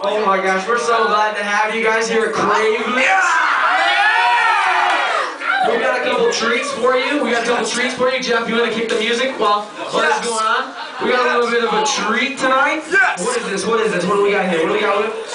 Oh my gosh, we're so glad to have you guys here at Crave. We got a couple treats for you. Jeff, you want to kick the music while this is going on? We got a little bit of a treat tonight. Yes. What is this? What do we got here? What do we got?